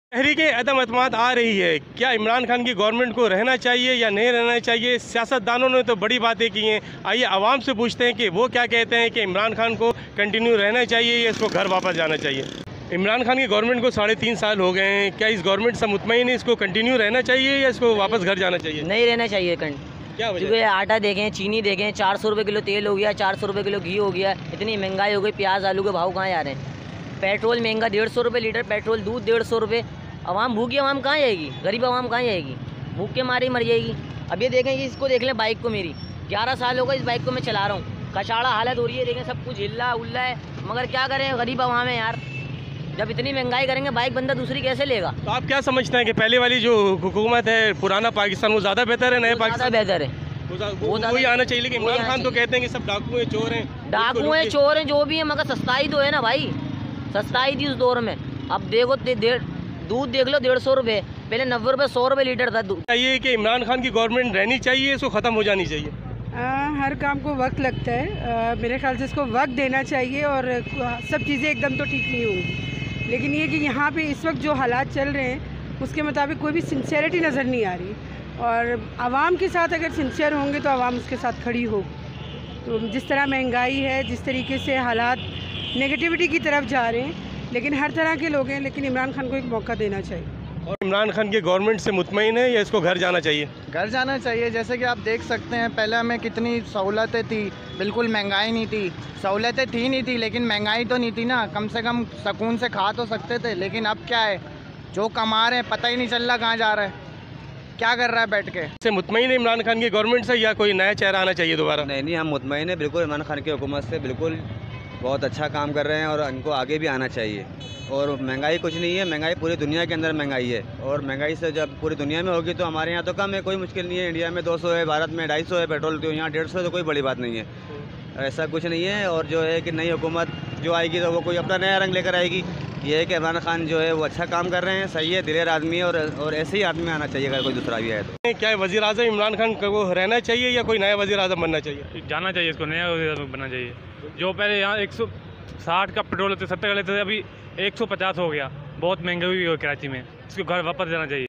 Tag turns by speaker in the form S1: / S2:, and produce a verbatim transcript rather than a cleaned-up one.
S1: तहरीक अदम अतमाद आ रही है, क्या इमरान खान की गवर्नमेंट को रहना चाहिए या नहीं रहना चाहिए? सियासतदानों ने तो बड़ी बातें की हैं। आइए आवाम से पूछते हैं कि वो क्या कहते हैं कि इमरान खान को कंटिन्यू रहना चाहिए या इसको घर वापस जाना चाहिए। इमरान खान की गवर्नमेंट को साढ़े तीन साल हो गए हैं, क्या इस गवर्नमेंट से मुतमईन है? इसको कंटिन्यू रहना चाहिए या इसको वापस घर जाना चाहिए?
S2: नहीं रहना चाहिए।
S1: क्या वजह?
S2: क्योंकि आटा देखें, चीनी देखें, चार सौ रुपये किलो तेल हो गया, चार सौ रुपये किलो घी हो गया, इतनी महंगाई हो गई, प्याज आलू के भाव कहाँ जा रहे हैं? पेट्रोल महंगा, डेढ़ सौ रुपये लीटर पेट्रोल, दूध डेढ़ सौ रुपये। आवाम भूखी आवाम कहाँ जाएगी? गरीब आवाम कहाँ जाएगी? भूख के मारे ही मर जाएगी। अब ये देखें कि इसको देख लें, बाइक को मेरी ग्यारह साल हो गए, इस बाइक को मैं चला रहा हूँ, कचाड़ा हालत हो रही है, देखें सब कुछ हिल्ला उल्ला है, मगर क्या करें, गरीब आवाम है यार। जब इतनी महंगाई करेंगे बाइक बंदा दूसरी कैसे लेगा?
S1: तो आप क्या समझते हैं कि पहले वाली जो हुकूमत है, पुराना पाकिस्तान, वो ज़्यादा बेहतर है, नए पाकिस्तान
S2: बेहतर है?
S1: वो वही आना चाहिए। लेकिन इमरान खान तो कहते हैं कि सब डाकू हैं, चोर हैं,
S2: डाकू हैं, चोर हैं, जो भी है, मगर सस्ताई तो है ना भाई, सस्ताई थी उस दौर में। अब देखो डेढ़ दूध देख लो, डेढ़ सौ रुपये, पहले नब्बे रुपये सौ रुपये लीटर था दूध।
S1: चाहिए कि इमरान खान की गवर्नमेंट रहनी चाहिए, इसको ख़त्म हो जानी चाहिए?
S3: आ, हर काम को वक्त लगता है। आ, मेरे ख्याल से इसको वक्त देना चाहिए और सब चीज़ें एकदम तो ठीक नहीं होंगी, लेकिन ये कि यहाँ पे इस वक्त जो हालात चल रहे हैं उसके मुताबिक कोई भी सिंसियरिटी नज़र नहीं आ रही, और आवाम के साथ अगर सिंसियर होंगे तो आवाम उसके साथ खड़ी होगी। तो जिस तरह महंगाई है, जिस तरीके से हालात नेगेटिविटी की तरफ जा रहे हैं, लेकिन हर तरह के लोग हैं, लेकिन इमरान खान को एक मौका देना चाहिए।
S1: और इमरान खान की गवर्नमेंट से मुतमईन है या इसको घर जाना चाहिए?
S4: घर जाना चाहिए। जैसे कि आप देख सकते हैं, पहले हमें कितनी सहूलतें थी, बिल्कुल महंगाई नहीं थी, सहूलतें थी नहीं थी, लेकिन महंगाई तो नहीं थी ना, कम से कम सुकून से खा तो सकते थे। लेकिन अब क्या है, जो कमा रहे हैं पता ही नहीं चल रहा कहाँ जा रहा है, क्या कर रहा है बैठ के।
S1: से मुतमईन है इमरान खान की गवर्नमेंट से या कोई नया चेहरा आना चाहिए दोबारा?
S5: नहीं नहीं, हम मुतमईन है बिल्कुल इमरान खान की हुकूमत से, बिल्कुल बहुत अच्छा काम कर रहे हैं और इनको आगे भी आना चाहिए। और महंगाई कुछ नहीं है, महंगाई पूरी दुनिया के अंदर महंगाई है, और महंगाई से जब पूरी दुनिया में होगी तो हमारे यहाँ तो कम है, कोई मुश्किल नहीं है। इंडिया में दो सौ है, भारत में ढाई सौ है पेट्रोल, तो यहाँ डेढ़ सौ है, तो कोई बड़ी बात नहीं है, ऐसा कुछ नहीं है। और जो है कि नई हुकूमत जो आएगी तो वो कोई अपना नया रंग लेकर आएगी। ये है कि इमरान खान जो है वो अच्छा काम कर रहे हैं, सही है, दिलेर आदमी है, और और ऐसे ही आदमी आना चाहिए अगर कोई दूसरा भी आए तो।
S1: क्या वज़ीर आज़म इमरान खान को रहना चाहिए या कोई नया वज़ीर आज़म बनना चाहिए?
S6: जाना चाहिए, इसको नया वज़ीर आज़म बनना चाहिए। जो पहले यहाँ एक सौ साठ का पेट्रोल होते सत्तर का लेते थे, अभी एक सौ पचास हो गया, बहुत महंगी हुई है कराची में, इसको घर वापस जाना चाहिए।